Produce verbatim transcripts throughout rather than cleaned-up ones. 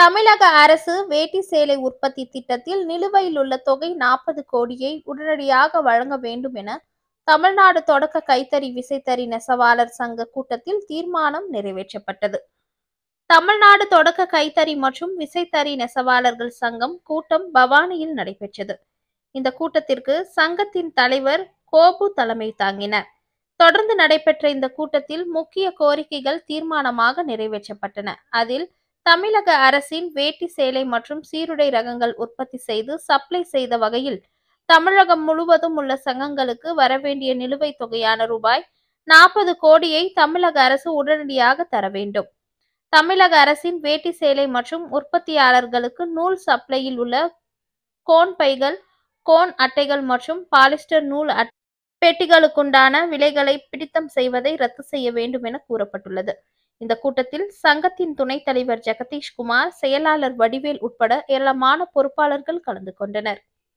தமிழக அரசு வேட்டி சேலை உற்பத்தி திட்டத்தில் நிலுவையில் உள்ள தொகை நாற்பது கோடியை உடனடியாக வழங்க வேண்டும் என தமிழ்நாடு தொடக்க கைத்தறி விசைத்தறி நெசவாளர் சங்க கூட்டத்தில் தீர்மானம் நிறைவேற்றப்பட்டது. தமிழ்நாடு தொடக்க கைத்தறி மற்றும் விசைத்தறி நெசவாளர்கள் சங்கம் கூட்டம் பவானியில் நடைபெற்றது. இந்த கூட்டத்திற்கு சங்கத்தின் தலைவர் கோபு தலைமை தாங்கினார். தொடர்ந்து நடைபெற்ற இந்த கூட்டத்தில் முக்கிய கோரிக்கைகள் தீர்மானமாக நிறைவேற்றப்பட்டன. அதில் தமிழக அரசின் வேட்டி சேலை மற்றும் சீருடை ரகங்கள் உற்பத்தி செய்து சப்ளை செய்த வகையில் தமிழகம் முழுவதும் உள்ள சங்கங்களுக்கு வரவேண்டிய நிலுவைத் தொகையான ரூபாய் நாற்பது கோடியை தமிழக அரசு உடனடியாக தர வேண்டும். தமிழக அரசின் வேட்டி சேலை மற்றும் உற்பத்தியாளர்களுக்கு நூல் சப்ளையில் உள்ள கோன் பைகள், கோன் அட்டைகள் மற்றும் பாலிஸ்டர் நூல் பெட்டிகளுக்குண்டான விலைகளை பிடித்தம் செய்வதை ரத்து செய்ய வேண்டும் என கூறப்பட்டுள்ளது. இந்த கூட்டத்தில் சங்கத்தின் துணைத் தலைவர் ஜெகதீஷ்குமார், செயலாளர் வடிவேல் உட்பட ஏராளமான பொறுப்பாளர்கள் கலந்து கொண்டனர்.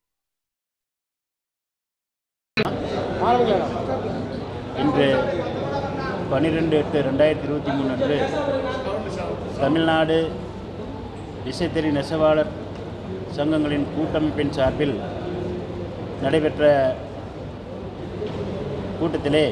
இன்று பனிரெண்டு எட்டு ரெண்டாயிரத்தி இருபத்தி மூணு அன்று தமிழ்நாடு விசைத்தறி நெசவாளர் சங்கங்களின் கூட்டமைப்பின் சார்பில் நடைபெற்ற கூட்டத்திலே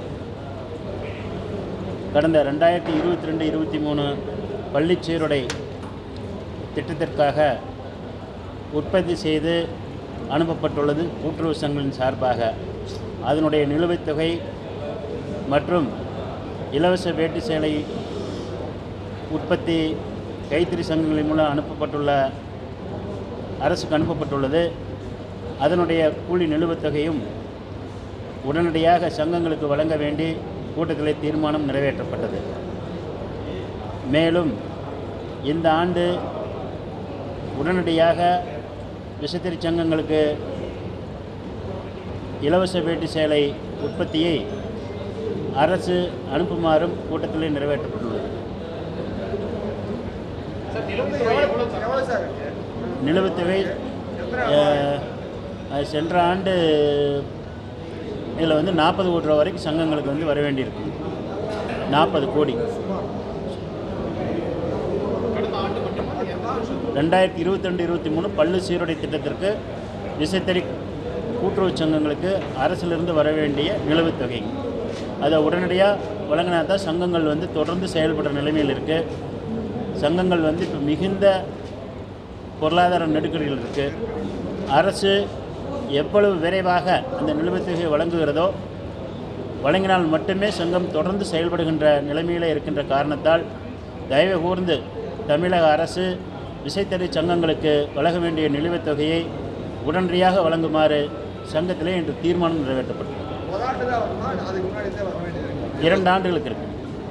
கடந்த ரெண்டாயிரத்தி இருபத்தி ரெண்டு இருபத்தி மூணு பள்ளி சீருடை திட்டத்திற்காக உற்பத்தி செய்து அனுப்பப்பட்டுள்ளது கூட்டுறவு சங்கங்களின் சார்பாக. அதனுடைய நிலுவைத் தொகை மற்றும் இலவச வேட்டி சேலை உற்பத்தி கைத்தறி சங்கங்களின் மூலம் அனுப்பப்பட்டுள்ள அரசுக்கு அனுப்பப்பட்டுள்ளது. அதனுடைய கூலி நிலுவைத் தொகையும் உடனடியாக சங்கங்களுக்கு வழங்க வேண்டி கூட்டத்தில் தீர்மானம் நிறைவேற்றப்பட்டது. மேலும் இந்த ஆண்டு உடனடியாக விசைத்தறி சங்கங்களுக்கு இலவச வேட்டி சேலை உற்பத்தியை அரசு அனுப்புமாறும் கூட்டத்தில் நிறைவேற்றப்பட்டுள்ளது. நிலுவைத் தொகை சென்ற ஆண்டு இதில் வந்து நாற்பது கோடி ரூபா வரைக்கும் சங்கங்களுக்கு வந்து வர வேண்டியிருக்கு. நாற்பது கோடி ரெண்டாயிரத்தி இருபத்தி ரெண்டு இருபத்தி மூணு பள்ளி சீருடை திட்டத்திற்கு விசைத்தறி கூட்டுறவு சங்கங்களுக்கு அரசிலிருந்து வர வேண்டிய நிலுவைத் தொகை அதை உடனடியாக வழங்கினா தான் சங்கங்கள் வந்து தொடர்ந்து செயல்படுற நிலைமையில் இருக்குது. சங்கங்கள் வந்து இப்போ மிகுந்த பொருளாதார நெருக்கடிகள் இருக்குது. அரசு எவ்வளவு விரைவாக அந்த நிலுவைத் தொகையை வழங்குகிறதோ வழங்கினால் மட்டுமே சங்கம் தொடர்ந்து செயல்படுகின்ற நிலைமையில் இருக்கின்ற காரணத்தால் தயவு கூர்ந்து தமிழக அரசு விசைத்தறி சங்கங்களுக்கு வழங்க வேண்டிய நிலுவைத் தொகையை உடனடியாக வழங்குமாறு சங்கத்திலே இன்று தீர்மானம் நிறைவேற்றப்பட்டது. இரண்டு ஆண்டுகளுக்கு இருக்கு.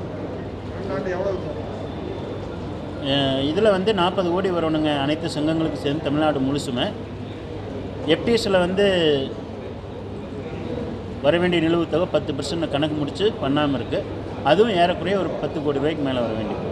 இதில் வந்து நாற்பது கோடி வரணுங்க அனைத்து சங்கங்களுக்கு சேர்ந்து தமிழ்நாடு முழுசுமே. எஃப்டிஎஸில் வந்து வர வேண்டிய நிலுவைத் தொகை பத்து பர்சன்ட் கணக்கு முடித்து பண்ணாமல் இருக்குது. அதுவும் ஏறக்குறைய ஒரு பத்து கோடி ரூபாய்க்கு மேலே வர வேண்டியது.